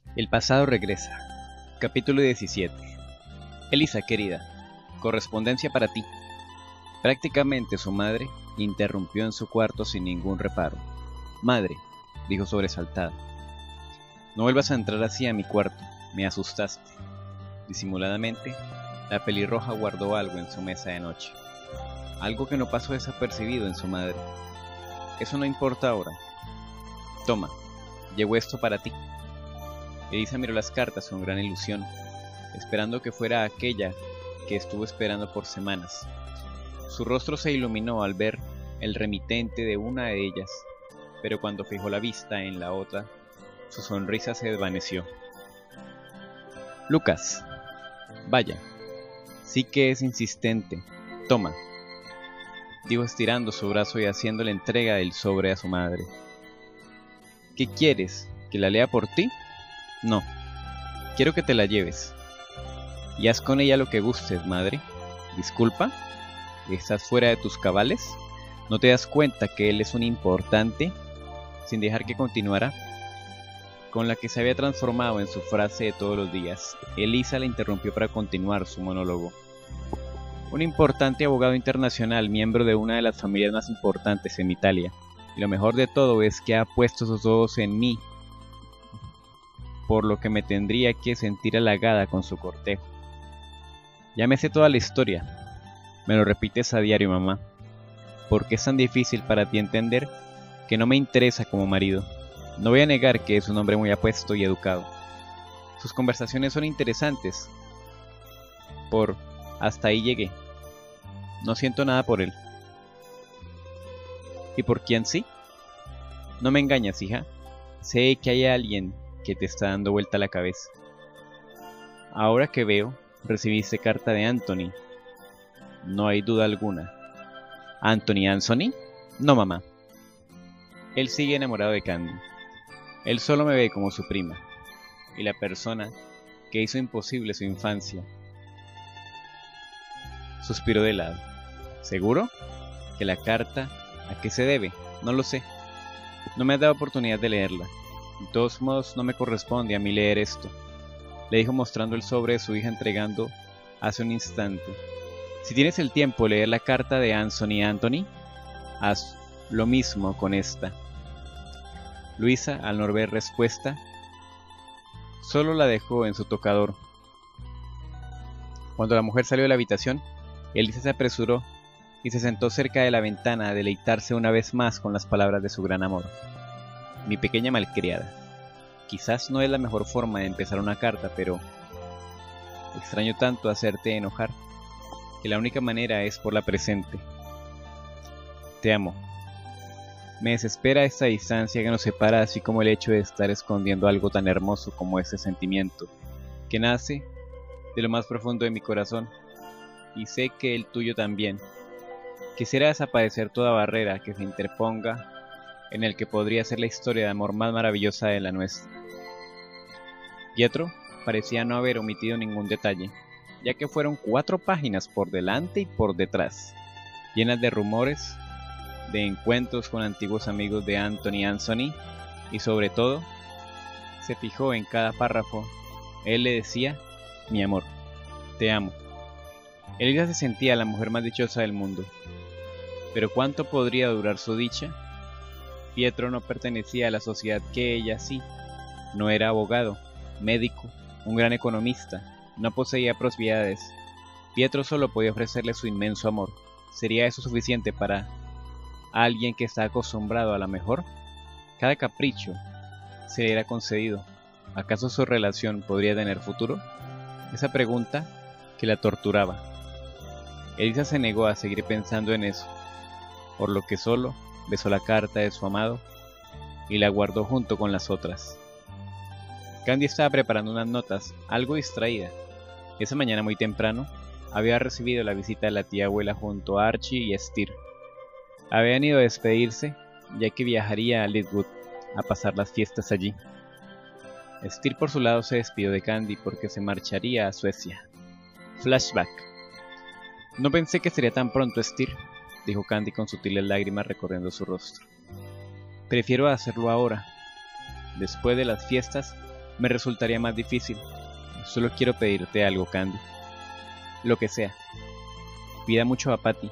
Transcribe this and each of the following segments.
El pasado regresa. Capítulo 17. Elisa, querida, correspondencia para ti. Prácticamente su madre interrumpió en su cuarto sin ningún reparo. Madre, dijo sobresaltada, no vuelvas a entrar así a mi cuarto, me asustaste. Disimuladamente, la pelirroja guardó algo en su mesa de noche. Algo que no pasó desapercibido en su madre. Eso no importa ahora. Toma, llevo esto para ti. Elisa miró las cartas con gran ilusión, esperando que fuera aquella que estuvo esperando por semanas. Su rostro se iluminó al ver el remitente de una de ellas, pero cuando fijó la vista en la otra, su sonrisa se desvaneció. Lucas, vaya, sí que es insistente. Toma, dijo estirando su brazo y haciéndole entrega del sobre a su madre. ¿Qué quieres? ¿Que la lea por ti? No, quiero que te la lleves. Y haz con ella lo que gustes, madre. Disculpa, ¿estás fuera de tus cabales? ¿No te das cuenta que él es un importante? Sin dejar que continuara, con la que se había transformado en su frase de todos los días, Elisa la interrumpió para continuar su monólogo. Un importante abogado internacional, miembro de una de las familias más importantes en Italia. Y lo mejor de todo es que ha puesto sus ojos en mí, por lo que me tendría que sentir halagada con su cortejo. Ya me sé toda la historia. Me lo repites a diario, mamá. ¿Por qué es tan difícil para ti entender que no me interesa como marido? No voy a negar que es un hombre muy apuesto y educado. Sus conversaciones son interesantes. Hasta ahí llegué. No siento nada por él. ¿Y por quién sí? No me engañas, hija. Sé que hay alguien que te está dando vuelta la cabeza. Ahora que veo, recibiste carta de Anthony. No hay duda alguna. ¿Anthony? No, mamá. Él sigue enamorado de Candy. Él solo me ve como su prima. Y la persona que hizo imposible su infancia. Suspiró de lado. ¿Seguro? ¿Que la carta a qué se debe? No lo sé. No me has dado oportunidad de leerla. De todos modos, no me corresponde a mí leer esto, le dijo mostrando el sobre de su hija entregando hace un instante. Si tienes el tiempo de leer la carta de Anthony, haz lo mismo con esta. Luisa, al no ver respuesta, solo la dejó en su tocador. Cuando la mujer salió de la habitación, Elisa se apresuró y se sentó cerca de la ventana a deleitarse una vez más con las palabras de su gran amor. Mi pequeña malcriada, quizás no es la mejor forma de empezar una carta, pero extraño tanto hacerte enojar, que la única manera es por la presente. Te amo. Me desespera esta distancia que nos separa, así como el hecho de estar escondiendo algo tan hermoso como ese sentimiento, que nace de lo más profundo de mi corazón, y sé que el tuyo también. Quisiera desaparecer toda barrera que se interponga en el que podría ser la historia de amor más maravillosa de la nuestra. Pietro parecía no haber omitido ningún detalle, ya que fueron 4 páginas por delante y por detrás, llenas de rumores, de encuentros con antiguos amigos de Anthony, y sobre todo, se fijó en cada párrafo. Él le decía, mi amor, te amo. Elisa se sentía la mujer más dichosa del mundo. Pero ¿cuánto podría durar su dicha? Pietro no pertenecía a la sociedad que ella sí. No era abogado, médico, un gran economista, no poseía propiedades. Pietro solo podía ofrecerle su inmenso amor. ¿Sería eso suficiente para alguien que está acostumbrado a la mejor? Cada capricho se le era concedido. ¿Acaso su relación podría tener futuro? Esa pregunta que la torturaba. Elisa se negó a seguir pensando en eso, por lo que solo besó la carta de su amado y la guardó junto con las otras. Candy estaba preparando unas notas, algo distraída. Esa mañana muy temprano había recibido la visita de la tía abuela junto a Archie y Steer. Habían ido a despedirse, ya que viajaría a Lidwood a pasar las fiestas allí. Steer por su lado se despidió de Candy porque se marcharía a Suecia. Flashback. No pensé que sería tan pronto, Steer, dijo Candy con sutiles lágrimas recorriendo su rostro. Prefiero hacerlo ahora. Después de las fiestas, me resultaría más difícil. Solo quiero pedirte algo, Candy. Lo que sea. Cuida mucho a Patty.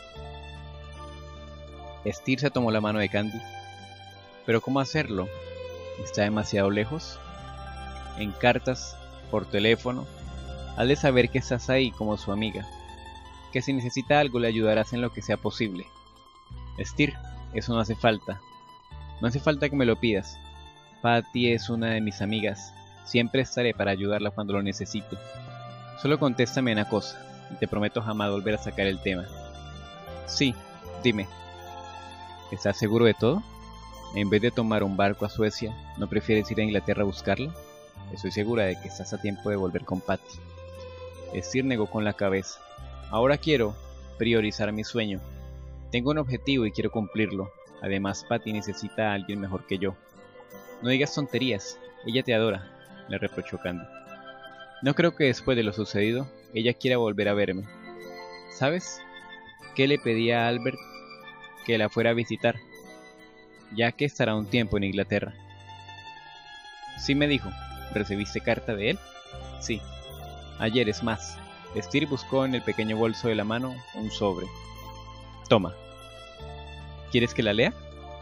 Steer tomó la mano de Candy. ¿Pero cómo hacerlo? ¿Está demasiado lejos? En cartas, por teléfono. Hazle saber que estás ahí como su amiga. Que si necesita algo le ayudarás en lo que sea posible. Steer, eso no hace falta. No hace falta que me lo pidas. Patty es una de mis amigas. Siempre estaré para ayudarla cuando lo necesite. Solo contéstame una cosa, y te prometo jamás volver a sacar el tema. Sí, dime. ¿Estás seguro de todo? En vez de tomar un barco a Suecia, ¿no prefieres ir a Inglaterra a buscarla? Estoy segura de que estás a tiempo de volver con Patty. Steer negó con la cabeza. Ahora quiero priorizar mi sueño. Tengo un objetivo y quiero cumplirlo. Además, Patty necesita a alguien mejor que yo. No digas tonterías, ella te adora, le reprochó Candy. No creo que después de lo sucedido, ella quiera volver a verme. ¿Sabes qué le pedí a Albert? Que la fuera a visitar, ya que estará un tiempo en Inglaterra. Sí, me dijo. ¿Recibiste carta de él? Sí. Ayer, es más. Steer buscó en el pequeño bolso de la mano un sobre. Toma. ¿Quieres que la lea?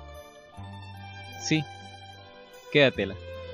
Sí. Quédatela.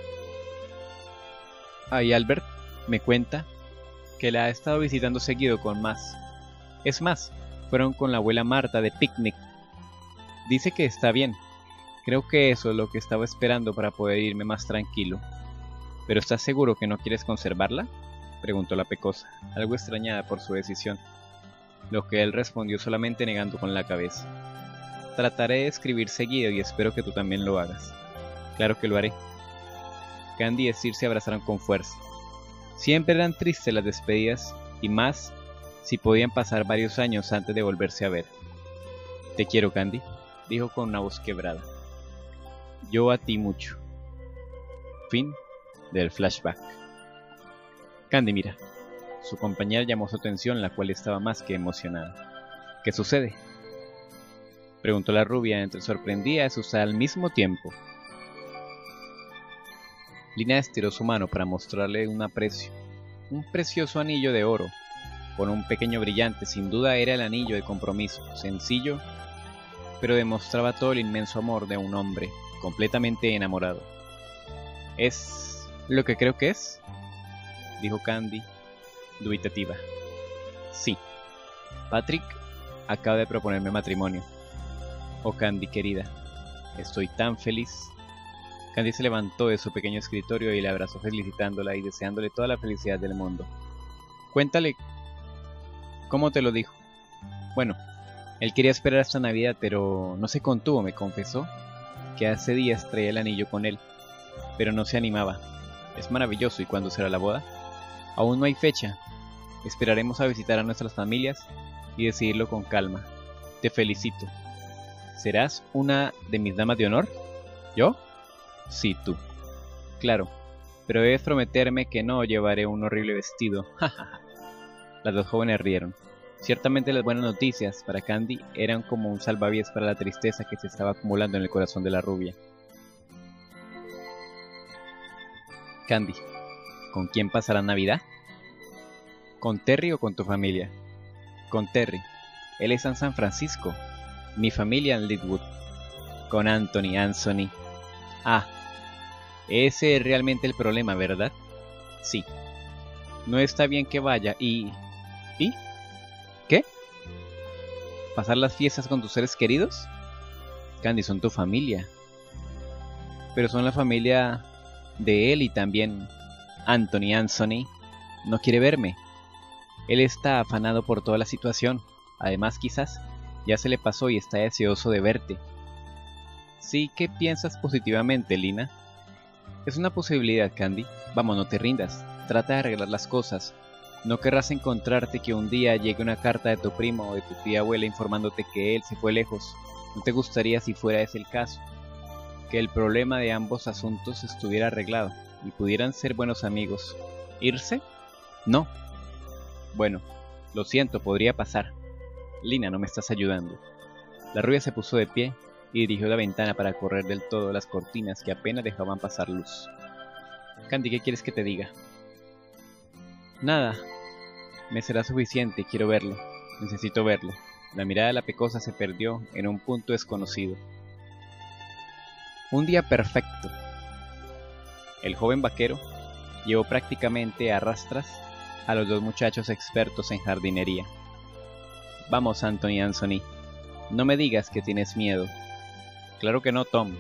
Ahí Albert me cuenta que la ha estado visitando seguido con más. Es más, fueron con la abuela Marta de picnic. Dice que está bien. Creo que eso es lo que estaba esperando para poder irme más tranquilo. ¿Pero estás seguro que no quieres conservarla?, preguntó la pecosa, algo extrañada por su decisión, lo que él respondió solamente negando con la cabeza. Trataré de escribir seguido y espero que tú también lo hagas. Claro que lo haré. Candy y Steer se abrazaron con fuerza. Siempre eran tristes las despedidas, y más si podían pasar varios años antes de volverse a ver. Te quiero, Candy, dijo con una voz quebrada. Yo a ti mucho. Fin del flashback. Candy, mira. Su compañera llamó su atención, la cual estaba más que emocionada. ¿Qué sucede?, preguntó la rubia, entre sorprendida y asustada al mismo tiempo. Lina estiró su mano para mostrarle un aprecio. Un precioso anillo de oro, con un pequeño brillante. Sin duda era el anillo de compromiso, sencillo, pero demostraba todo el inmenso amor de un hombre, completamente enamorado. ¿Es lo que creo que es?, dijo Candy, dubitativa. Sí. Patrick acaba de proponerme matrimonio. Oh, Candy querida, estoy tan feliz. Candy se levantó de su pequeño escritorio y la abrazó felicitándola y deseándole toda la felicidad del mundo. Cuéntale cómo te lo dijo. Bueno, él quería esperar hasta Navidad, pero no se contuvo. Me confesó que hace días traía el anillo con él, pero no se animaba. Es maravilloso. ¿Y cuándo será la boda? Aún no hay fecha. Esperaremos a visitar a nuestras familias y decidirlo con calma. Te felicito. ¿Serás una de mis damas de honor? ¿Yo? Sí, tú. Claro, pero debes prometerme que no llevaré un horrible vestido. Las dos jóvenes rieron. Ciertamente las buenas noticias para Candy eran como un salvavidas para la tristeza que se estaba acumulando en el corazón de la rubia. Candy, ¿con quién pasará Navidad? ¿Con Terry o con tu familia? Con Terry. Él está en San Francisco. Mi familia en Leadwood. Con Anthony. Ah, ese es realmente el problema, ¿verdad? Sí. No está bien que vaya ¿Y? ¿Qué? ¿Pasar las fiestas con tus seres queridos? Candy, son tu familia. Pero son la familia de él y también Anthony no quiere verme. Él está afanado por toda la situación. Además, quizás ya se le pasó y está deseoso de verte. Sí que piensas positivamente, Lina. Es una posibilidad, Candy. Vamos, no te rindas. Trata de arreglar las cosas. No querrás encontrarte que un día llegue una carta de tu primo o de tu tía abuela informándote que él se fue lejos. ¿No te gustaría, si fuera ese el caso, que el problema de ambos asuntos estuviera arreglado y pudieran ser buenos amigos? ¿Irse? No. Bueno, lo siento, podría pasar. Lina, no me estás ayudando. La rubia se puso de pie y dirigió la ventana para correr del todo las cortinas que apenas dejaban pasar luz. Candy, ¿qué quieres que te diga? Nada, me será suficiente, quiero verlo. Necesito verlo. La mirada de la pecosa se perdió en un punto desconocido. Un día perfecto. El joven vaquero llevó prácticamente a rastras a los dos muchachos expertos en jardinería. Vamos, Anthony, no me digas que tienes miedo. Claro que no, Tom.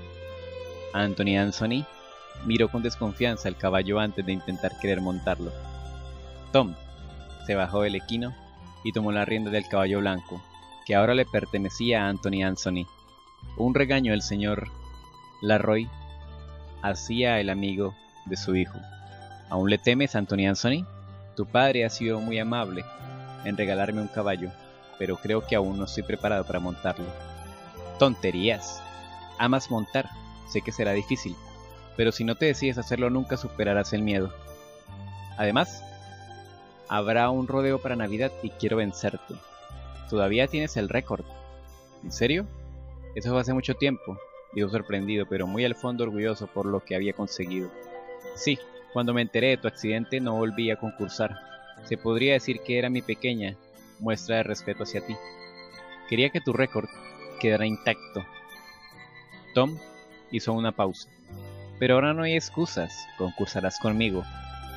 Anthony miró con desconfianza el caballo antes de intentar querer montarlo. Tom se bajó del equino y tomó la rienda del caballo blanco, que ahora le pertenecía a Anthony. Un regaño del señor Larroy hacía el amigo de su hijo. ¿Aún le temes, Anthony? Tu padre ha sido muy amable en regalarme un caballo, pero creo que aún no estoy preparado para montarlo. Tonterías. Amas montar. Sé que será difícil, pero si no te decides hacerlo nunca superarás el miedo. Además, habrá un rodeo para Navidad y quiero vencerte. Todavía tienes el récord. ¿En serio? Eso fue hace mucho tiempo, dijo sorprendido, pero muy al fondo orgulloso por lo que había conseguido. Sí, cuando me enteré de tu accidente no volví a concursar. Se podría decir que era mi pequeña muestra de respeto hacia ti. Quería que tu récord quedara intacto. Tom hizo una pausa. Pero ahora no hay excusas, concursarás conmigo.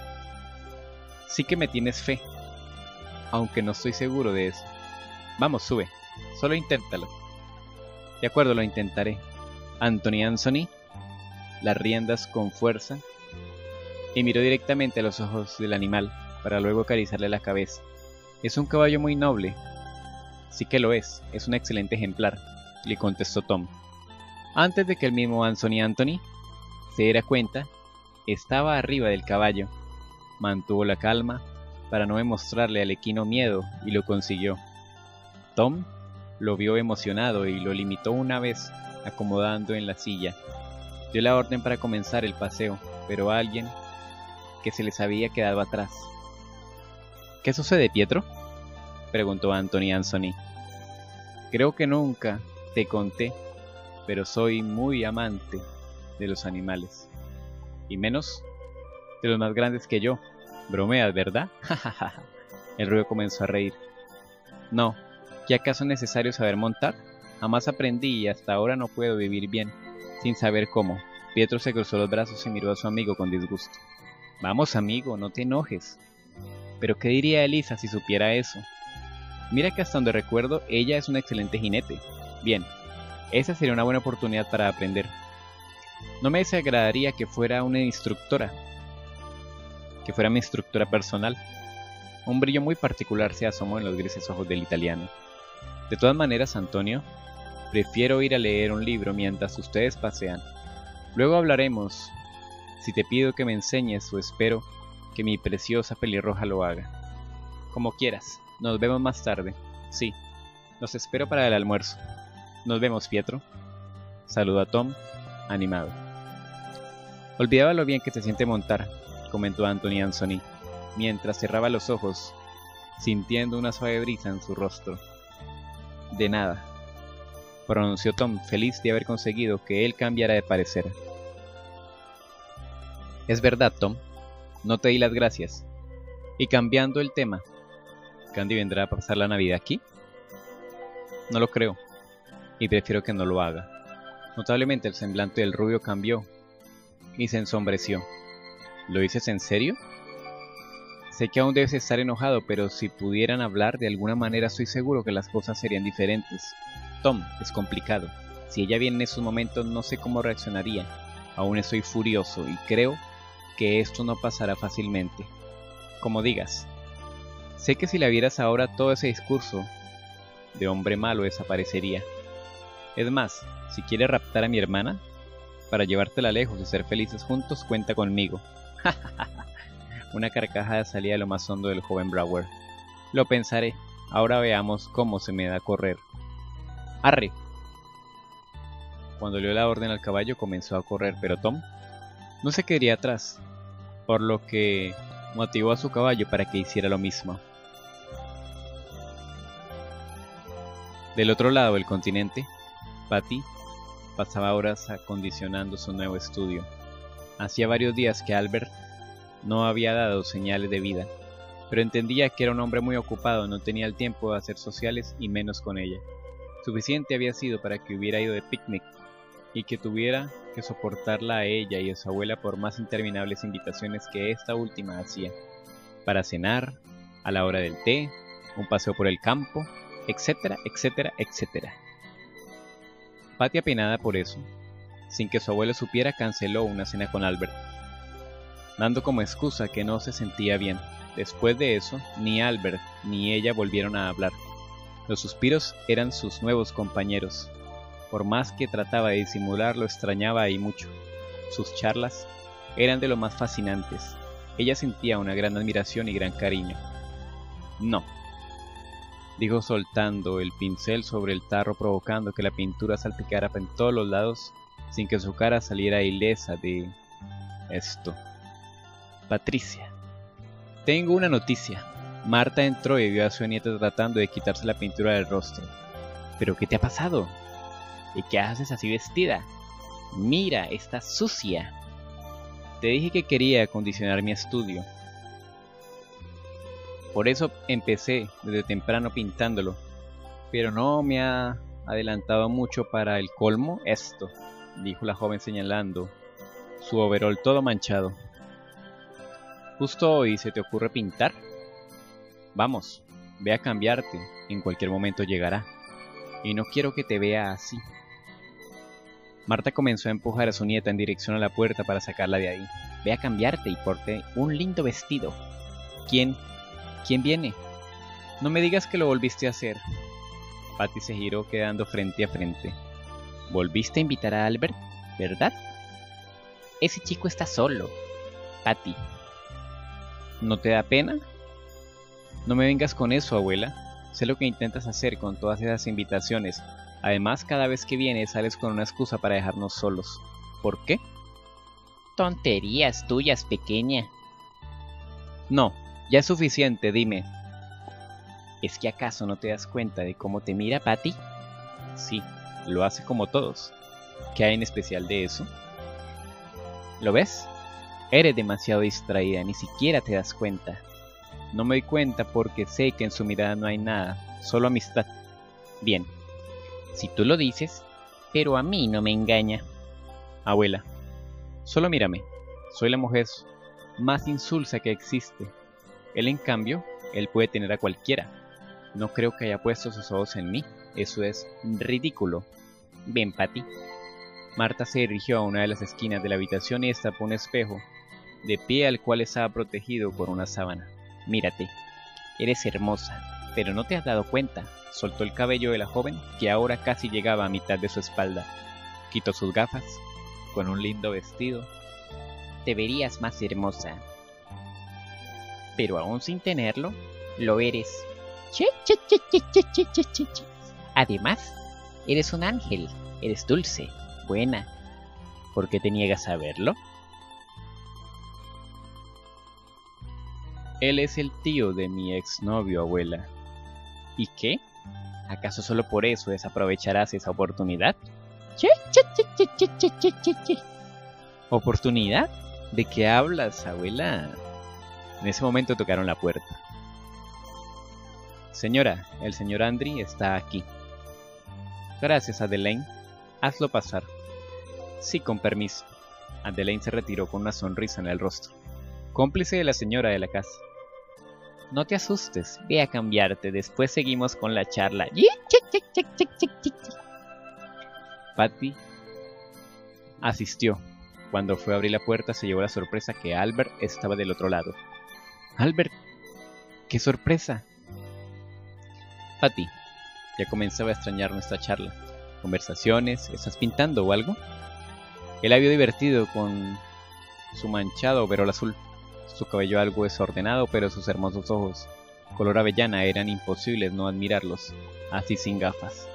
Sí que me tienes fe, aunque no estoy seguro de eso. Vamos, sube, solo inténtalo. De acuerdo, lo intentaré. Anthony, las riendas con fuerza, y miró directamente a los ojos del animal, para luego acariciarle la cabeza. Es un caballo muy noble. Sí que lo es un excelente ejemplar, le contestó Tom. Antes de que el mismo Anthony se diera cuenta, estaba arriba del caballo. Mantuvo la calma para no demostrarle al equino miedo y lo consiguió. Tom lo vio emocionado y lo limitó una vez acomodando en la silla. Dio la orden para comenzar el paseo, pero alguien que se les había quedado atrás. ¿Qué sucede, Pietro?, preguntó Anthony. Creo que nunca te conté, pero soy muy amante de los animales, y menos de los más grandes que yo. Bromeas, ¿verdad? El rubio comenzó a reír. No, ¿qué acaso es necesario saber montar? Jamás aprendí y hasta ahora no puedo vivir bien, sin saber cómo. Pietro se cruzó los brazos y miró a su amigo con disgusto. Vamos, amigo, no te enojes. ¿Pero qué diría Elisa si supiera eso? Mira que hasta donde recuerdo, ella es un excelente jinete. Bien, esa sería una buena oportunidad para aprender. No me desagradaría que fuera una instructora, que fuera mi instructora personal. Un brillo muy particular se asomó en los grises ojos del italiano. De todas maneras, Antonio, prefiero ir a leer un libro mientras ustedes pasean. Luego hablaremos, si te pido que me enseñes o espero que mi preciosa pelirroja lo haga. Como quieras, nos vemos más tarde. Sí, los espero para el almuerzo. Nos vemos, Pietro. Saludó a Tom, animado. Olvidaba lo bien que se siente montar, comentó Anthony, mientras cerraba los ojos, sintiendo una suave brisa en su rostro. De nada, pronunció Tom, feliz de haber conseguido que él cambiara de parecer. Es verdad, Tom, no te di las gracias. Y cambiando el tema, ¿Candy vendrá a pasar la Navidad aquí? No lo creo, y prefiero que no lo haga. Notablemente el semblante del rubio cambió y se ensombreció. ¿Lo dices en serio? Sé que aún debes estar enojado, pero si pudieran hablar de alguna manera estoy seguro que las cosas serían diferentes. Tom, es complicado. Si ella viene en esos momentos no sé cómo reaccionaría. Aún estoy furioso y creo que esto no pasará fácilmente. Como digas. Sé que si la vieras ahora todo ese discurso de hombre malo desaparecería. Es más, si quieres raptar a mi hermana para llevártela lejos y ser felices juntos, cuenta conmigo. Una carcajada salía de lo más hondo del joven Brower. Lo pensaré. Ahora veamos cómo se me da a correr. ¡Arre! Cuando le dio la orden al caballo comenzó a correr, pero Tom no se quedaría atrás, por lo que motivó a su caballo para que hiciera lo mismo. Del otro lado del continente, Patty pasaba horas acondicionando su nuevo estudio. Hacía varios días que Albert no había dado señales de vida, pero entendía que era un hombre muy ocupado, no tenía el tiempo de hacer sociales y menos con ella. Suficiente había sido para que hubiera ido de picnic y que tuviera que soportarla a ella y a su abuela por más interminables invitaciones que esta última hacía, para cenar, a la hora del té, un paseo por el campo, etcétera, etcétera, etcétera. Patty, apenada por eso, sin que su abuelo supiera, canceló una cena con Albert, dando como excusa que no se sentía bien. Después de eso, ni Albert ni ella volvieron a hablar. Los suspiros eran sus nuevos compañeros. Por más que trataba de disimular, lo extrañaba ahí mucho. Sus charlas eran de lo más fascinantes. Ella sentía una gran admiración y gran cariño. No, dijo soltando el pincel sobre el tarro, provocando que la pintura salpicara en todos los lados sin que su cara saliera ilesa de esto. Patricia, tengo una noticia. Marta entró y vio a su nieta tratando de quitarse la pintura del rostro. ¿Pero qué te ha pasado? ¿Y qué haces así vestida? Mira, estás sucia. Te dije que quería acondicionar mi estudio. Por eso empecé desde temprano pintándolo. Pero no me ha adelantado mucho para el colmo esto, dijo la joven señalando su overol todo manchado. ¿Justo hoy se te ocurre pintar? Vamos, ve a cambiarte, en cualquier momento llegará. Y no quiero que te vea así. Marta comenzó a empujar a su nieta en dirección a la puerta para sacarla de ahí. Ve a cambiarte y ponte un lindo vestido. ¿Quién viene? No me digas que lo volviste a hacer. Patty se giró quedando frente a frente. ¿Volviste a invitar a Albert, verdad? Ese chico está solo. Patty, ¿no te da pena? No me vengas con eso, abuela. Sé lo que intentas hacer con todas esas invitaciones. Además, cada vez que vienes sales con una excusa para dejarnos solos. ¿Por qué? Tonterías tuyas, pequeña. No, ya es suficiente, dime. ¿Es que acaso no te das cuenta de cómo te mira Patty? Sí, lo hace como todos. ¿Qué hay en especial de eso? ¿Lo ves? Eres demasiado distraída, ni siquiera te das cuenta. No me doy cuenta porque sé que en su mirada no hay nada, solo amistad. Bien, si tú lo dices, pero a mí no me engaña. Abuela, solo mírame, soy la mujer más insulsa que existe. Él, en cambio, él puede tener a cualquiera. No creo que haya puesto sus ojos en mí, eso es ridículo. Ven, Patty. Marta se dirigió a una de las esquinas de la habitación y destapó un espejo, de pie al cual estaba protegido por una sábana. Mírate, eres hermosa, pero no te has dado cuenta. Soltó el cabello de la joven, que ahora casi llegaba a mitad de su espalda. Quitó sus gafas, con un lindo vestido. Te verías más hermosa. Pero aún sin tenerlo, lo eres. Además, eres un ángel, eres dulce, buena. ¿Por qué te niegas a verlo? Él es el tío de mi exnovio, abuela. ¿Y qué? ¿Acaso solo por eso desaprovecharás esa oportunidad? ¿Oportunidad? ¿De qué hablas, abuela? En ese momento tocaron la puerta. Señora, el señor Andrew está aquí. Gracias, Adelaine. Hazlo pasar. Sí, con permiso. Adelaine se retiró con una sonrisa en el rostro, cómplice de la señora de la casa. No te asustes, ve a cambiarte, después seguimos con la charla. Patty asistió. Cuando fue a abrir la puerta se llevó la sorpresa que Albert estaba del otro lado. Albert, ¡qué sorpresa! Patty, ya comenzaba a extrañar nuestra charla. Conversaciones, ¿estás pintando o algo? Él había divertido con su manchado overol azul. Su cabello algo desordenado, pero sus hermosos ojos, color avellana, eran imposibles no admirarlos, así sin gafas.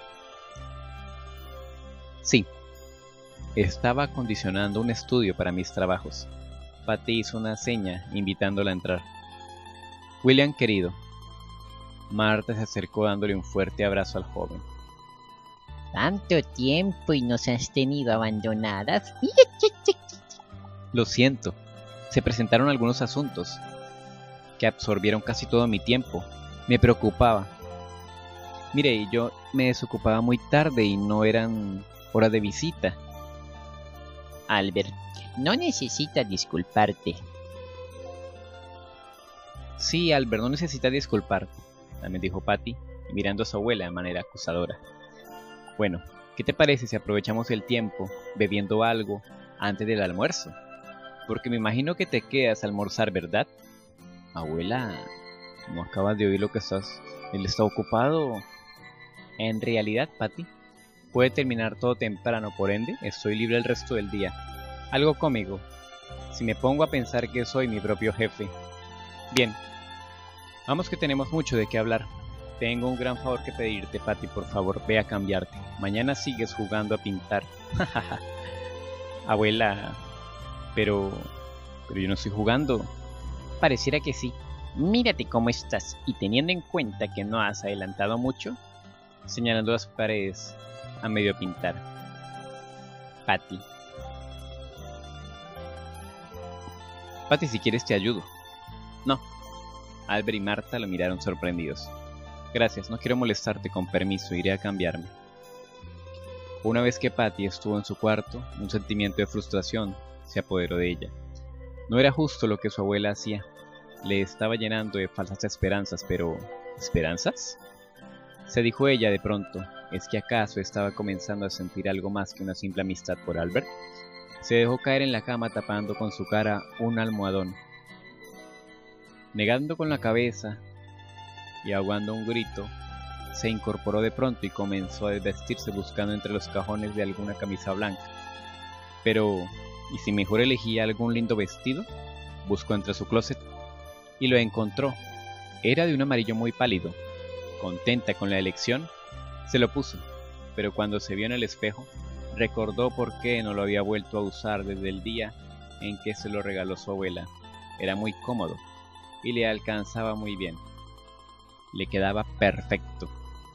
Sí, estaba acondicionando un estudio para mis trabajos. Patty hizo una seña invitándola a entrar. William, querido. Marta se acercó dándole un fuerte abrazo al joven. Tanto tiempo y nos has tenido abandonadas. Lo siento, se presentaron algunos asuntos que absorbieron casi todo mi tiempo. Me preocupaba. Mire, yo me desocupaba muy tarde y no eran horas de visita. Albert, no necesitas disculparte. Sí, Albert, no necesitas disculparte, también dijo Patty, mirando a su abuela de manera acusadora. Bueno, ¿qué te parece si aprovechamos el tiempo bebiendo algo antes del almuerzo? Porque me imagino que te quedas a almorzar, ¿verdad? Abuela, ¿no acabas de oír lo que estás? Él está ocupado. En realidad, Patty, puede terminar todo temprano, por ende, estoy libre el resto del día. Algo cómico, si me pongo a pensar que soy mi propio jefe. Bien, vamos que tenemos mucho de qué hablar. Tengo un gran favor que pedirte, Patty, por favor, ve a cambiarte. Mañana sigues jugando a pintar. Abuela, pero yo no estoy jugando. Pareciera que sí. Mírate cómo estás, y teniendo en cuenta que no has adelantado mucho, señalando las paredes a medio pintar. Patty. Patty, si quieres te ayudo. No. Albert y Marta lo miraron sorprendidos. Gracias, no quiero molestarte, con permiso, iré a cambiarme. Una vez que Patty estuvo en su cuarto, un sentimiento de frustración se apoderó de ella. No era justo lo que su abuela hacía. Le estaba llenando de falsas esperanzas, pero... ¿esperanzas? Se dijo ella de pronto. ¿Es que acaso estaba comenzando a sentir algo más que una simple amistad por Albert? Se dejó caer en la cama tapando con su cara un almohadón. Negando con la cabeza y ahogando un grito, se incorporó de pronto y comenzó a desvestirse buscando entre los cajones de alguna camisa blanca. Pero, ¿y si mejor elegía algún lindo vestido? Buscó entre su closet y lo encontró. Era de un amarillo muy pálido. Contenta con la elección, se lo puso, pero cuando se vio en el espejo, recordó por qué no lo había vuelto a usar desde el día en que se lo regaló su abuela. Era muy cómodo y le alcanzaba muy bien. Le quedaba perfecto.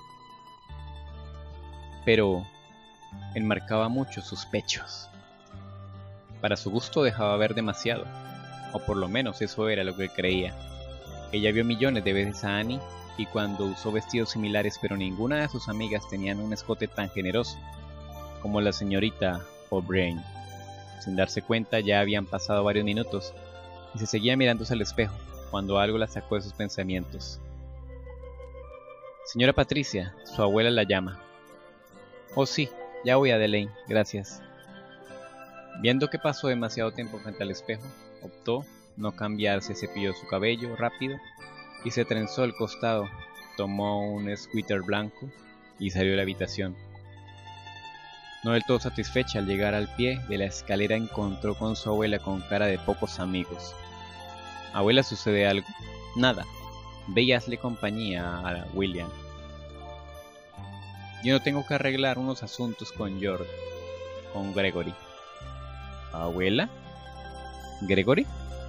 Pero enmarcaba mucho sus pechos. Para su gusto dejaba ver demasiado, o por lo menos eso era lo que creía. Ella vio millones de veces a Annie, y cuando usó vestidos similares, pero ninguna de sus amigas tenían un escote tan generoso como la señorita O'Brien. Sin darse cuenta, ya habían pasado varios minutos, y se seguía mirándose al espejo, cuando algo la sacó de sus pensamientos. Señora Patricia, su abuela la llama. Oh sí, ya voy, Adelaide, gracias. Viendo que pasó demasiado tiempo frente al espejo, optó no cambiarse, cepilló su cabello rápido y se trenzó el costado, tomó un suéter blanco y salió de la habitación. No del todo satisfecha, al llegar al pie de la escalera encontró con su abuela con cara de pocos amigos. Abuela, ¿sucede algo? Nada. Ve y hazle compañía a William. Yo no tengo que arreglar unos asuntos con George, con Gregory. ¿Abuela? ¿Gregory?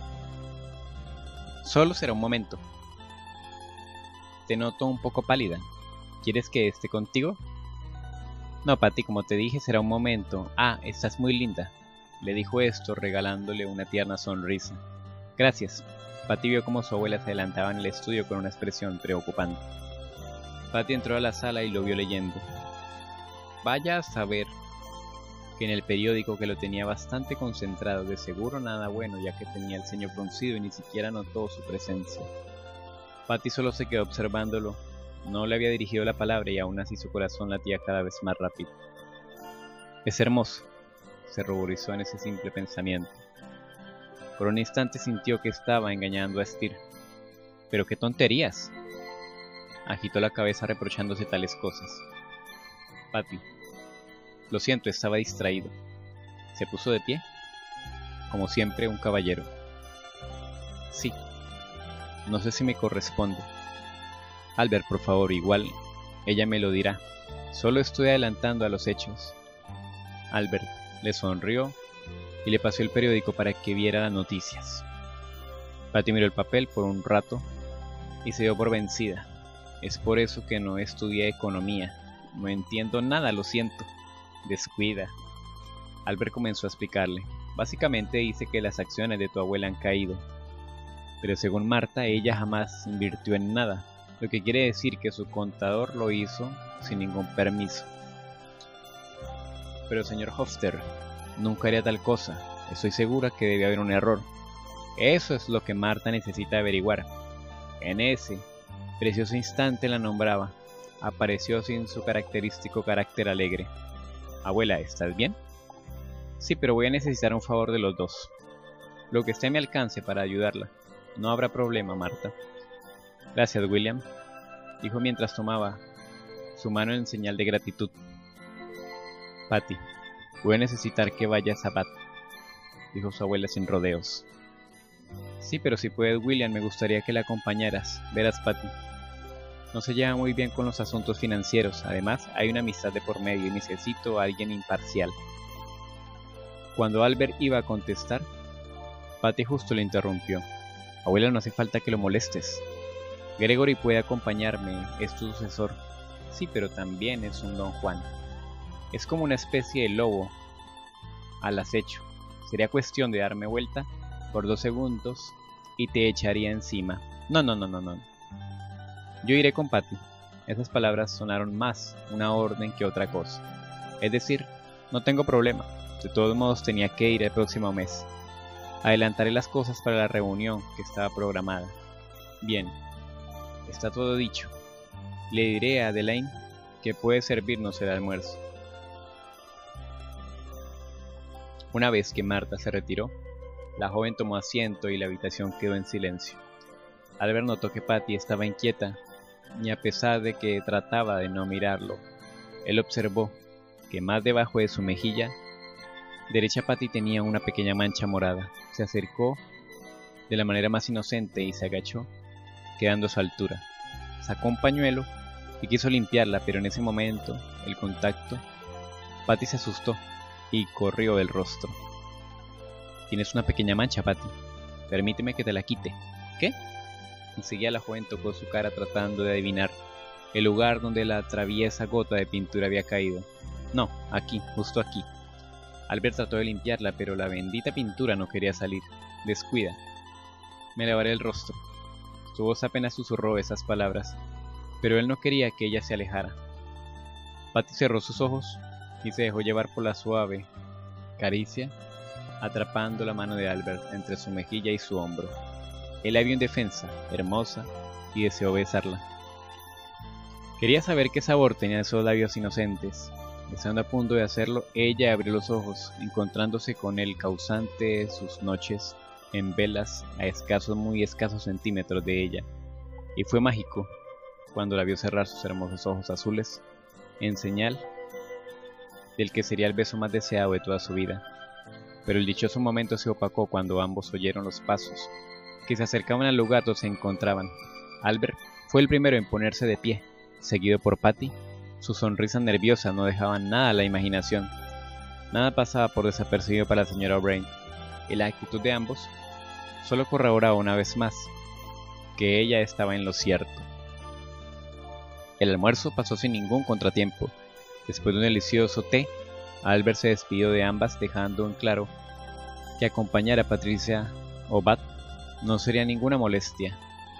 Solo será un momento. Te noto un poco pálida. ¿Quieres que esté contigo? No, Patty, como te dije, será un momento. Ah, estás muy linda. Le dijo esto regalándole una tierna sonrisa. Gracias. Patty vio cómo su abuela se adelantaba en el estudio con una expresión preocupante. Patty entró a la sala y lo vio leyendo. Vaya a saber que en el periódico, que lo tenía bastante concentrado, de seguro nada bueno, ya que tenía el ceño fruncido y ni siquiera notó su presencia. Patty solo se quedó observándolo. No le había dirigido la palabra y aún así su corazón latía cada vez más rápido. Es hermoso, se ruborizó en ese simple pensamiento. Por un instante sintió que estaba engañando a Steer. ¿Pero qué tonterías? Agitó la cabeza reprochándose tales cosas. Patty, lo siento, estaba distraído. Se puso de pie, como siempre un caballero. Sí, no sé si me corresponde. Albert, por favor, igual ella me lo dirá. Solo estoy adelantando a los hechos. Albert le sonrió y le pasó el periódico para que viera las noticias. Patty miró el papel por un rato y se dio por vencida. Es por eso que no estudié economía. No entiendo nada, lo siento. Descuida. Albert comenzó a explicarle. Básicamente dice que las acciones de tu abuela han caído, pero según Marta, ella jamás invirtió en nada, lo que quiere decir que su contador lo hizo sin ningún permiso. Pero señor Hofster, nunca haría tal cosa. Estoy segura que debe haber un error. Eso es lo que Marta necesita averiguar. En ese precioso instante la nombraba. Apareció sin su característico carácter alegre. Abuela, ¿estás bien? Sí, pero voy a necesitar un favor de los dos. Lo que esté a mi alcance para ayudarla. No habrá problema, Marta. Gracias, William, dijo mientras tomaba su mano en señal de gratitud. Patty, voy a necesitar que vayas a Bath, dijo su abuela sin rodeos. Sí, pero si puedes, William, me gustaría que la acompañaras. Verás, Patty, no se lleva muy bien con los asuntos financieros. Además, hay una amistad de por medio y necesito a alguien imparcial. Cuando Albert iba a contestar, Patty justo le interrumpió. Abuela, no hace falta que lo molestes. Gregory puede acompañarme, es tu sucesor. Sí, pero también es un Don Juan. Es como una especie de lobo al acecho. Sería cuestión de darme vuelta por 2 segundos y te echaría encima. No. Yo iré con Patty. Esas palabras sonaron más una orden que otra cosa. Es decir, no tengo problema. De todos modos tenía que ir el próximo mes. Adelantaré las cosas para la reunión que estaba programada. Bien, está todo dicho. Le diré a Adelaide que puede servirnos el almuerzo. Una vez que Marta se retiró, la joven tomó asiento y la habitación quedó en silencio. Albert notó que Patty estaba inquieta, y a pesar de que trataba de no mirarlo, él observó que más debajo de su mejilla derecha Patty tenía una pequeña mancha morada. Se acercó de la manera más inocente y se agachó, quedando a su altura. Sacó un pañuelo y quiso limpiarla, pero en ese momento, el contacto, Patty se asustó y corrió del rostro. Tienes una pequeña mancha, Patty. Permíteme que te la quite. ¿Qué? Enseguida la joven tocó su cara tratando de adivinar el lugar donde la traviesa gota de pintura había caído. No, aquí, justo aquí. Albert trató de limpiarla, pero la bendita pintura no quería salir. Descuida. Me lavaré el rostro. Su voz apenas susurró esas palabras, pero él no quería que ella se alejara. Patty cerró sus ojos y se dejó llevar por la suave caricia, atrapando la mano de Albert entre su mejilla y su hombro. Él la vio indefensa, hermosa, y deseó besarla. Quería saber qué sabor tenían esos labios inocentes. Estando a punto de hacerlo, ella abrió los ojos, encontrándose con el causante de sus noches en velas a muy escasos centímetros de ella, y fue mágico cuando la vio cerrar sus hermosos ojos azules, en señal del que sería el beso más deseado de toda su vida. Pero el dichoso momento se opacó cuando ambos oyeron los pasos, que se acercaban al lugar donde se encontraban. Albert fue el primero en ponerse de pie, seguido por Patty. Sus sonrisas nerviosas no dejaban nada a la imaginación. Nada pasaba por desapercibido para la señora O'Brien, y la actitud de ambos solo corroboraba una vez más que ella estaba en lo cierto. El almuerzo pasó sin ningún contratiempo. Después de un delicioso té, Albert se despidió de ambas, dejando en claro que acompañar a Patricia o Bath no sería ninguna molestia.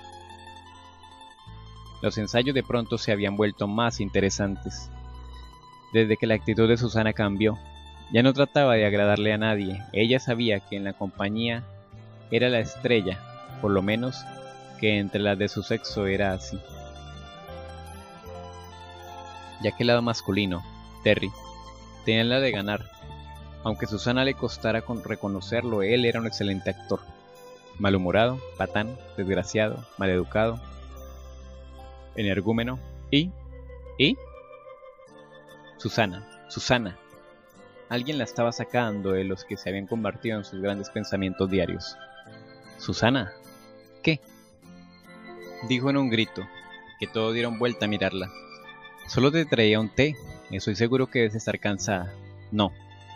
Los ensayos de pronto se habían vuelto más interesantes. Desde que la actitud de Susana cambió, ya no trataba de agradarle a nadie. Ella sabía que en la compañía era la estrella, por lo menos que entre las de su sexo era así. Ya que el lado masculino, Terry, tenía la de ganar. Aunque a Susana le costara reconocerlo, él era un excelente actor. Malhumorado, patán, desgraciado, maleducado, energúmeno y... Susana. Alguien la estaba sacando de los que se habían convertido en sus grandes pensamientos diarios. Susana, ¿qué? Dijo en un grito, que todos dieron vuelta a mirarla. Solo te traía un té. Estoy seguro que debes estar cansada. No.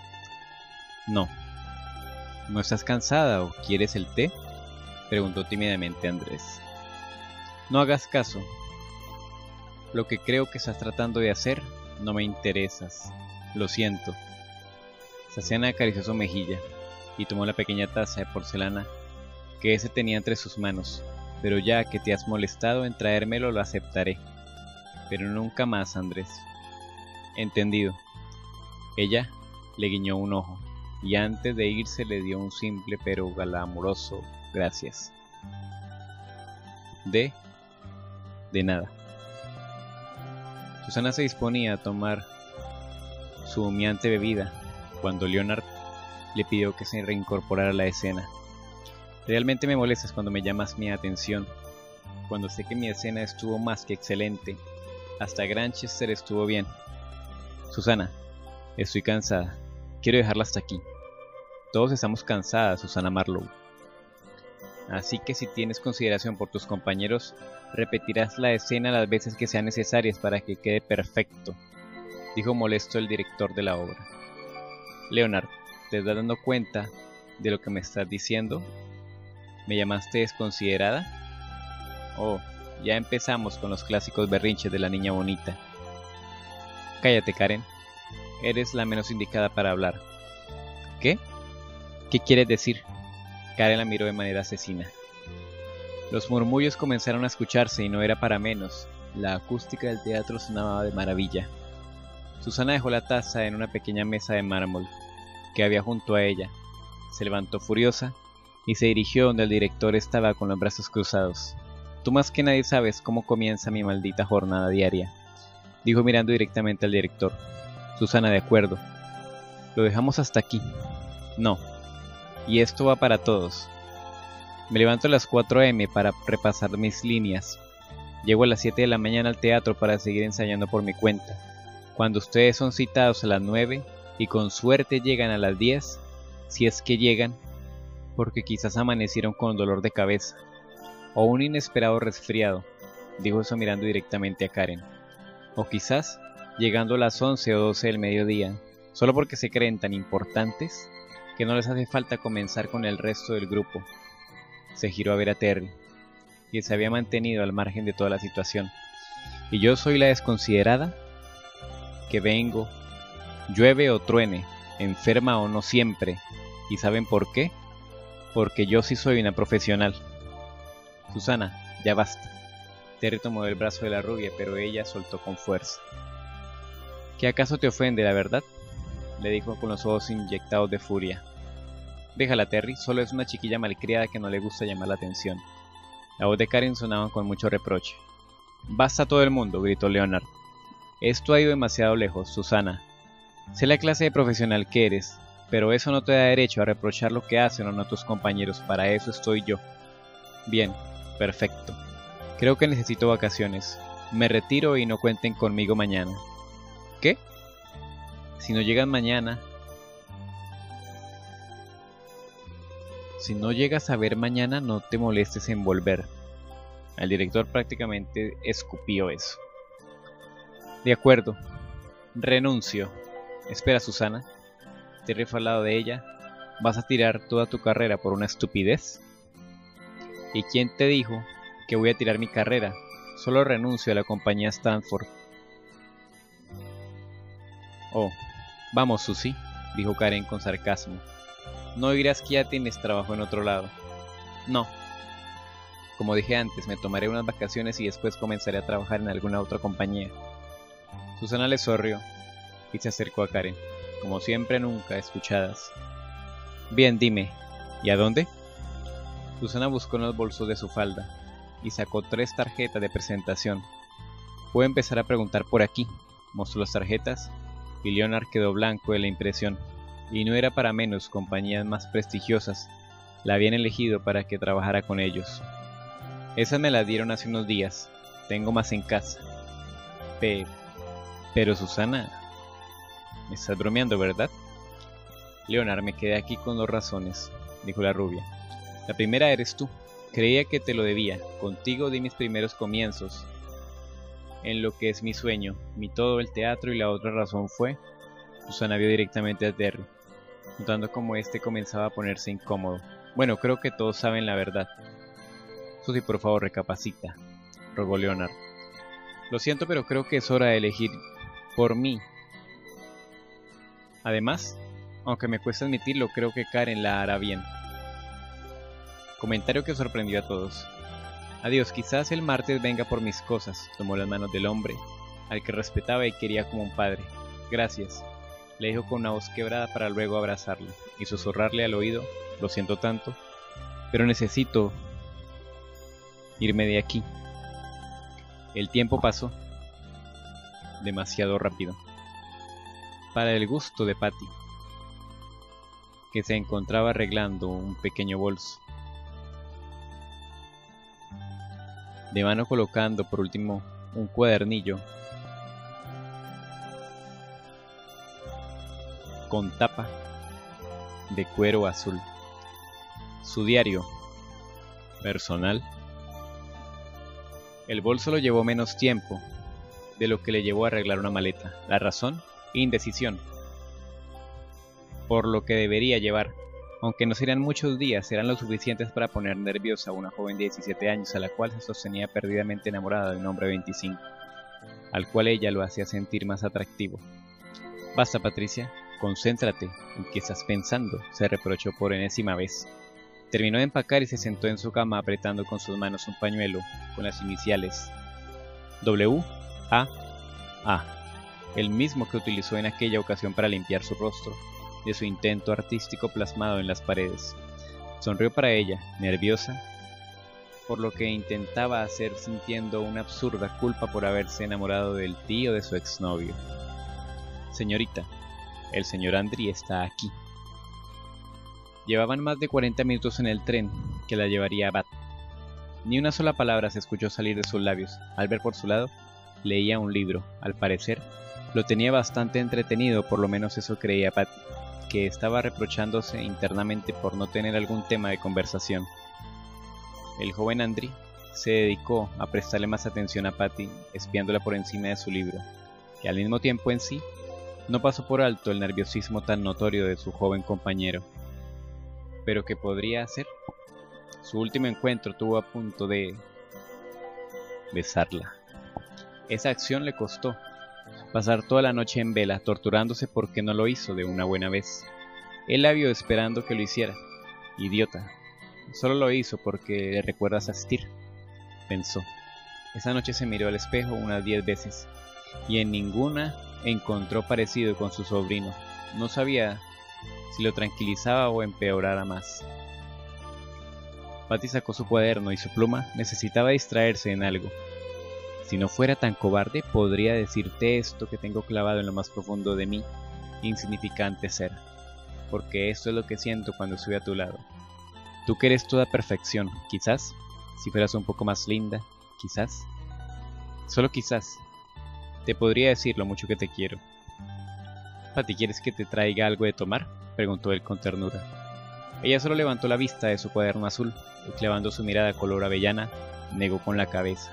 ¿No estás cansada o quieres el té? Preguntó tímidamente Andrés. No hagas caso. Lo que creo que estás tratando de hacer no me interesas. Lo siento. Saciana acarició su mejilla. y tomó la pequeña taza de porcelana que ese tenía entre sus manos. Pero ya que te has molestado en traérmelo, lo aceptaré. Pero nunca más, Andrés. Entendido. Ella le guiñó un ojo, y antes de irse le dio un simple pero glamuroso gracias. De nada. Susana se disponía a tomar su humeante bebida cuando Leonard le pidió que se reincorporara a la escena. Realmente me molestas cuando me llamas mi atención, cuando sé que mi escena estuvo más que excelente. Hasta Granchester estuvo bien. Susana, estoy cansada. Quiero dejarla hasta aquí. Todos estamos cansadas, Susana Marlowe. Así que si tienes consideración por tus compañeros, repetirás la escena las veces que sean necesarias para que quede perfecto, dijo molesto el director de la obra. Leonard, ¿te estás dando cuenta de lo que me estás diciendo? ¿Me llamaste desconsiderada? Oh, ya empezamos con los clásicos berrinches de la niña bonita. Cállate, Karen. Eres la menos indicada para hablar. ¿Qué? ¿Qué quieres decir? Karen la miró de manera asesina. Los murmullos comenzaron a escucharse y no era para menos. La acústica del teatro sonaba de maravilla. Susana dejó la taza en una pequeña mesa de mármol que había junto a ella. Se levantó furiosa y se dirigió donde el director estaba con los brazos cruzados. Tú más que nadie sabes cómo comienza mi maldita jornada diaria, dijo mirando directamente al director. Susana, de acuerdo. Lo dejamos hasta aquí. No. Y esto va para todos. Me levanto a las 4 am para repasar mis líneas. Llego a las 7 de la mañana al teatro para seguir ensayando por mi cuenta. Cuando ustedes son citados a las 9 y con suerte llegan a las 10, si es que llegan, porque quizás amanecieron con dolor de cabeza o un inesperado resfriado, dijo eso mirando directamente a Karen. O quizás llegando a las 11 o 12 del mediodía, solo porque se creen tan importantes que no les hace falta comenzar con el resto del grupo. Se giró a ver a Terry, quien se había mantenido al margen de toda la situación. ¿Y yo soy la desconsiderada? Que vengo, llueve o truene, enferma o no siempre. ¿Y saben por qué? Porque yo sí soy una profesional. Susana, ya basta. Terry tomó el brazo de la rubia, pero ella soltó con fuerza. ¿Qué acaso te ofende, la verdad?, le dijo con los ojos inyectados de furia. Déjala, Terry, solo es una chiquilla malcriada que no le gusta llamar la atención. La voz de Karen sonaba con mucho reproche. Basta todo el mundo, gritó Leonard. Esto ha ido demasiado lejos, Susana. Sé la clase de profesional que eres, pero eso no te da derecho a reprochar lo que hacen o no tus compañeros, para eso estoy yo. Bien, perfecto. Creo que necesito vacaciones. Me retiro y no cuenten conmigo mañana. ¿Qué? Si no llegan mañana... Si no llegas a ver mañana, no te molestes en volver. El director prácticamente escupió eso. De acuerdo. Renuncio. Espera, Susana. Terry fue al lado de ella. ¿Vas a tirar toda tu carrera por una estupidez? ¿Y quién te dijo que voy a tirar mi carrera? Solo renuncio a la compañía Stanford. Oh, vamos, Susie, dijo Karen con sarcasmo. No dirás que ya tienes trabajo en otro lado. No. Como dije antes, me tomaré unas vacaciones y después comenzaré a trabajar en alguna otra compañía. Susana le sonrió y se acercó a Karen, como siempre nunca escuchadas. Bien, dime, ¿y a dónde? Susana buscó en los bolsos de su falda y sacó 3 tarjetas de presentación. Puedo empezar a preguntar por aquí. Mostró las tarjetas y Leonard quedó blanco de la impresión. Y no era para menos, compañías más prestigiosas la habían elegido para que trabajara con ellos. Esas me las dieron hace unos días. Tengo más en casa. Pero Susana, me estás bromeando, ¿verdad? Leonard, me quedé aquí con 2 razones, dijo la rubia. La primera eres tú. Creía que te lo debía. Contigo di mis primeros comienzos en lo que es mi sueño, mi todo, el teatro. Y la otra razón fue... Susana vio directamente a Terry, notando cómo este comenzaba a ponerse incómodo. Bueno, creo que todos saben la verdad. Susie, por favor, recapacita, rogó Leonard. Lo siento, pero creo que es hora de elegir por mí. Además, Aunque me cuesta admitirlo, creo que Karen la hará bien. Comentario que sorprendió a todos. Adiós, quizás el martes venga por mis cosas. Tomó las manos del hombre, al que respetaba y quería como un padre. Gracias, le dijo con una voz quebrada para luego abrazarlo y susurrarle al oído, lo siento tanto, pero necesito irme de aquí. El tiempo pasó demasiado rápido para el gusto de Patty, que se encontraba arreglando un pequeño bolso. De mano colocando por último un cuadernillo con tapa de cuero azul. Su diario personal. El bolso lo llevó menos tiempo de lo que le llevó a arreglar una maleta. La razón, indecisión. Por lo que debería llevar, aunque no serían muchos días, serán lo suficientes para poner nerviosa a una joven de 17 años a la cual se sostenía perdidamente enamorada de un hombre de 25, al cual ella lo hacía sentir más atractivo. Basta, Patricia, concéntrate en qué estás pensando, se reprochó por enésima vez. Terminó de empacar y se sentó en su cama apretando con sus manos un pañuelo con las iniciales W.A.A., el mismo que utilizó en aquella ocasión para limpiar su rostro de su intento artístico plasmado en las paredes. Sonrió para ella, nerviosa, por lo que intentaba hacer sintiendo una absurda culpa por haberse enamorado del tío de su exnovio. Señorita, el señor Andri está aquí. Llevaban más de 40 minutos en el tren que la llevaría a Bath. Ni una sola palabra se escuchó salir de sus labios. Albert, por su lado, leía un libro. Al parecer, lo tenía bastante entretenido, por lo menos eso creía Patty, que estaba reprochándose internamente por no tener algún tema de conversación. El joven Andri se dedicó a prestarle más atención a Patty, espiándola por encima de su libro, que al mismo tiempo en sí no pasó por alto el nerviosismo tan notorio de su joven compañero. Pero ¿qué podría hacer? Su último encuentro estuvo a punto de besarla. Esa acción le costó pasar toda la noche en vela, torturándose porque no lo hizo de una buena vez. Él la vio esperando que lo hiciera. Idiota. Solo lo hizo porque le recuerda asistir, pensó. Esa noche se miró al espejo unas 10 veces, y en ninguna encontró parecido con su sobrino. No sabía si lo tranquilizaba o empeorara más. Patty sacó su cuaderno y su pluma. Necesitaba distraerse en algo. Si no fuera tan cobarde, podría decirte esto que tengo clavado en lo más profundo de mí, insignificante ser, porque esto es lo que siento cuando estoy a tu lado. Tú que eres toda perfección, quizás, si fueras un poco más linda, quizás, solo quizás, te podría decir lo mucho que te quiero. Patty, ¿quieres que te traiga algo de tomar?, preguntó él con ternura. Ella solo levantó la vista de su cuaderno azul y, clavando su mirada color avellana, negó con la cabeza.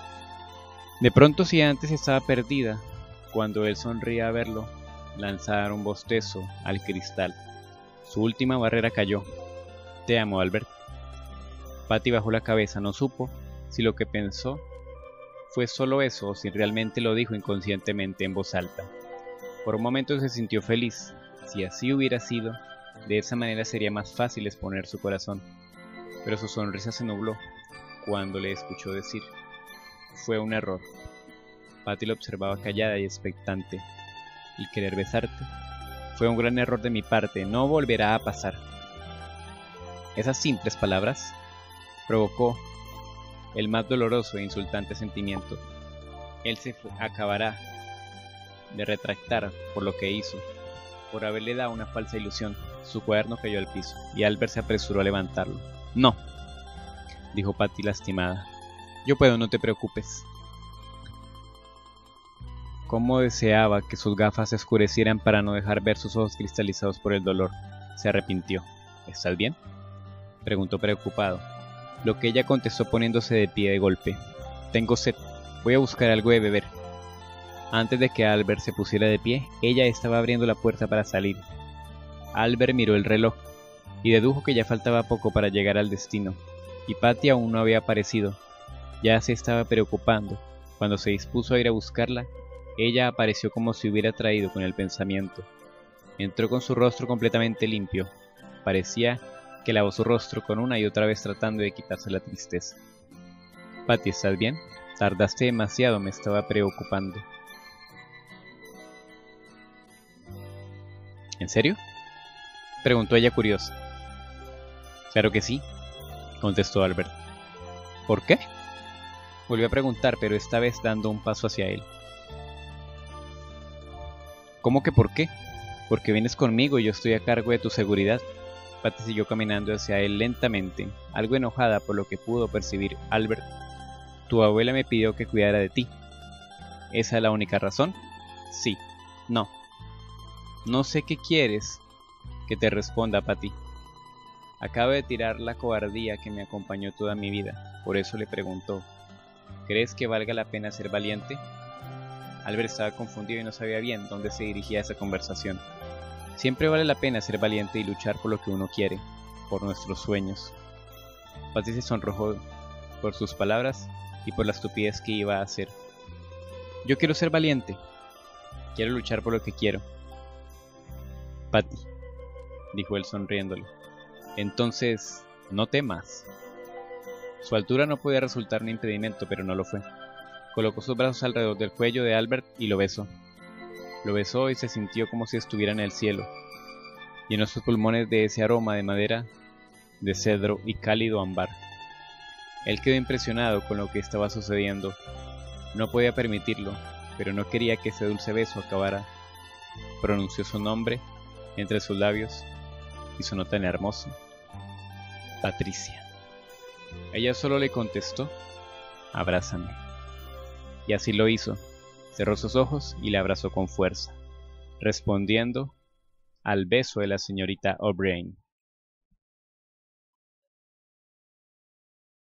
De pronto, si antes estaba perdida, cuando él sonría a verlo, lanzar un bostezo al cristal. Su última barrera cayó. Te amo, Albert. Patty bajó la cabeza, no supo si lo que pensó fue solo eso o si realmente lo dijo inconscientemente en voz alta. Por un momento se sintió feliz. Si así hubiera sido, de esa manera sería más fácil exponer su corazón. Pero su sonrisa se nubló cuando le escuchó decir: fue un error. Patty lo observaba callada y expectante. El querer besarte fue un gran error de mi parte, no volverá a pasar. Esas simples palabras provocó el más doloroso e insultante sentimiento. Él se acabará de retractar por lo que hizo, por haberle dado una falsa ilusión. Su cuaderno cayó al piso y Albert se apresuró a levantarlo. No, dijo Patty lastimada. Yo puedo, no te preocupes. Cómo deseaba que sus gafas se oscurecieran para no dejar ver sus ojos cristalizados por el dolor. Se arrepintió. ¿Estás bien?, preguntó preocupado, lo que ella contestó poniéndose de pie de golpe. Tengo sed, voy a buscar algo de beber. Antes de que Albert se pusiera de pie, ella estaba abriendo la puerta para salir. Albert miró el reloj y dedujo que ya faltaba poco para llegar al destino, y Patty aún no había aparecido. Ya se estaba preocupando. Cuando se dispuso a ir a buscarla, ella apareció como si hubiera traído con el pensamiento. Entró con su rostro completamente limpio. Parecía que lavó su rostro con una y otra vez tratando de quitarse la tristeza. Patty, ¿estás bien? Tardaste demasiado, me estaba preocupando. ¿En serio?, preguntó ella curiosa. Claro que sí, contestó Albert. ¿Por qué?, volvió a preguntar, pero esta vez dando un paso hacia él. ¿Cómo que por qué? Porque vienes conmigo y yo estoy a cargo de tu seguridad. Patty siguió caminando hacia él lentamente, algo enojada por lo que pudo percibir Albert. Tu abuela me pidió que cuidara de ti. ¿Esa es la única razón? Sí. No. No sé qué quieres que te responda, Patty. Acabo de tirar la cobardía que me acompañó toda mi vida. Por eso le preguntó, ¿crees que valga la pena ser valiente? Albert estaba confundido y no sabía bien dónde se dirigía esa conversación. Siempre vale la pena ser valiente y luchar por lo que uno quiere, por nuestros sueños. Patty se sonrojó por sus palabras y por la estupidez que iba a hacer. Yo quiero ser valiente. Quiero luchar por lo que quiero. Patty, dijo él sonriéndole. Entonces, no temas. Su altura no podía resultar un impedimento, pero no lo fue. Colocó sus brazos alrededor del cuello de Albert y lo besó. Lo besó y se sintió como si estuviera en el cielo. Llenó sus pulmones de ese aroma de madera, de cedro y cálido ámbar. Él quedó impresionado con lo que estaba sucediendo. No podía permitirlo, pero no quería que ese dulce beso acabara. Pronunció su nombre entre sus labios y sonó tan hermoso. Patricia. Ella solo le contestó, abrázame. Y así lo hizo. Cerró sus ojos y le abrazó con fuerza, respondiendo al beso de la señorita O'Brien.